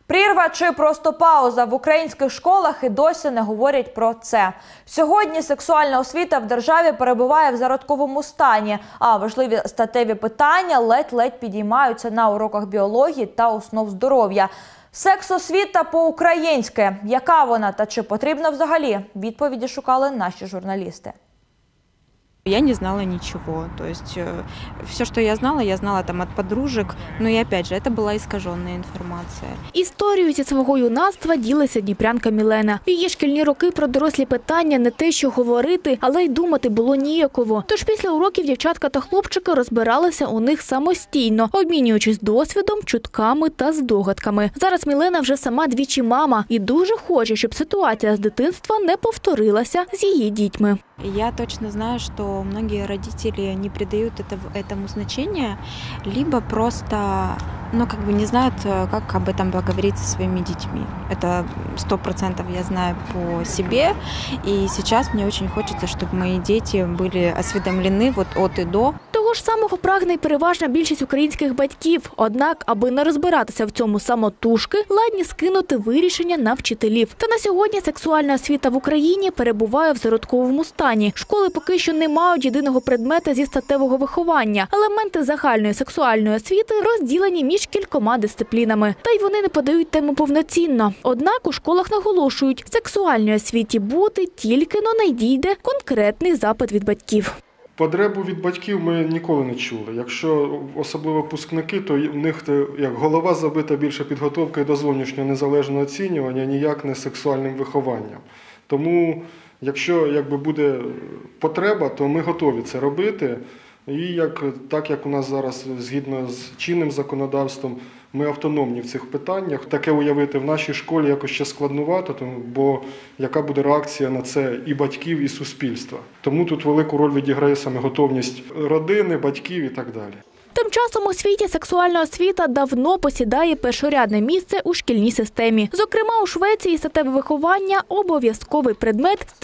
Прірва чи просто пауза в українських школах і досі не говорять про це. Сьогодні сексуальна освіта в державі перебуває в зародковому стані, а важливі статеві питання ледь-ледь підіймаються на уроках біології та основ здоров'я. Секс-освіта по-українськи. Яка вона та чи потрібна взагалі? Відповіді шукали наші журналісти. Я не знала ничего, то есть все, что я знала там от подружек, но и опять же, это была искаженная информация. Історію зі свого юнацтва ділиться дніпрянка Мілена. В її шкільні роки про дорослі питання не те, що говорити, але й думати було ніяково. Тож після уроків дівчатка та хлопчики розбиралися у них самостійно, обмінюючись досвідом, чутками та здогадками. Зараз Мілена вже сама двічі мама і дуже хоче, щоб ситуація з дитинства не повторилася з її дітьми. Я точно знаю, что многие родители не придают этому значения, либо просто не знают, как об этом поговорить со своими детьми. Это 100% я знаю по себе. И сейчас мне очень хочется, чтобы мои дети были осведомлены от и до. Того ж самого прагне й переважна більшість українських батьків. Однак, аби не розбиратися в цьому самотужки, ладні скинути вирішення на вчителів. Та на сьогодні сексуальна освіта в Україні перебуває в зародковому стані. Школи поки що не мають єдиного предмета зі статевого виховання. Елементи загальної сексуальної освіти розділені між кількома дисциплінами. Та й вони не подають тему повноцінно. Однак у школах наголошують, сексуальній освіті бути тільки-но надійде конкретний запит від батьків. Потребу від батьків ми ніколи не чули. Якщо особливо випускники, то в них як голова забита більше підготовкою до зовнішнього незалежного оцінювання, ніяк не сексуальним вихованням. Тому, якщо буде потреба, то ми готові це робити. І так як у нас зараз, згідно з чинним законодавством, ми автономні в цих питаннях. Таке уявити в нашій школі якось ще складнувато, бо яка буде реакція на це і батьків, і суспільства. Тому тут велику роль відіграє саме готовність родини, батьків і так далі. Тим часом у світі сексуальна освіта давно посідає першорядне місце у шкільній системі. Зокрема, у Швеції статеве виховання – обов'язковий предмет з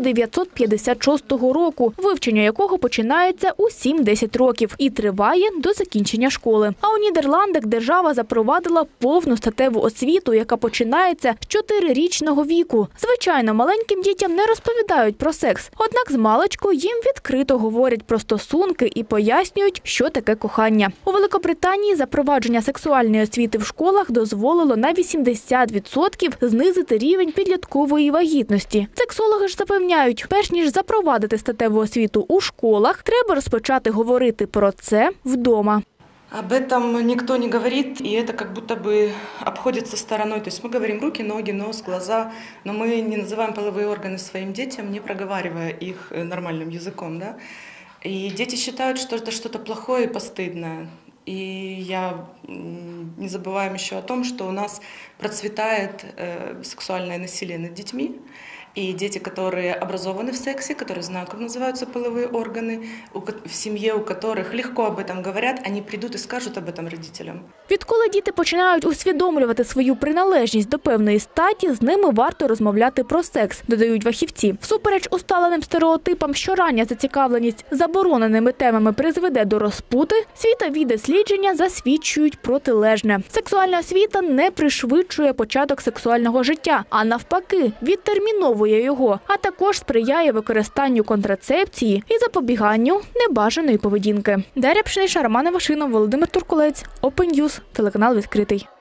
1956 року, вивчення якого починається у 7-10 років і триває до закінчення школи. А у Нідерландах держава запровадила повну статеву освіту, яка починається з 4-річного віку. Звичайно, маленьким дітям не розповідають про секс, однак змалечку їм відкрито говорять про стосунки і пояснюють, що таке кохання. У Великобританії запровадження сексуальної освіти в школах дозволило на 80% знизити рівень підліткової вагітності. Сексологи ж запевняють, перш ніж запровадити статеву освіту у школах, треба розпочати говорити про це вдома. Об этом никто не говорит, и это как будто бы обходится стороной. То есть мы говорим руки, ноги, нос, глаза, но мы не называем половые органы своим детям, не проговаривая их нормальным языком, да? И дети считают, что это что-то плохое и постыдное. И не забываем еще о том, что у нас процветает сексуальное насилие над детьми. И дети, которые образованы в сексе, которые знают, как называются половые органы, в семье, у которых легко об этом говорят, они придут и скажут об этом родителям. Відколи діти починають усвідомлювати свою приналежність до певної статі, з ними варто розмовляти про секс, додають фахівці. Всупереч усталеним стереотипам, що рання зацікавленість забороненими темами призведе до розпути, світові дослідження засвідчують протилежне. Сексуальна освіта не пришвидшує початок сексуального життя, а навпаки, відтерміновує його, а також сприяє використанню контрацепції і запобіганню небажаної поведінки. Дар'я Пшениша, Роман Івашинов, Володимир Туркулець, Open News, телеканал «Відкритий».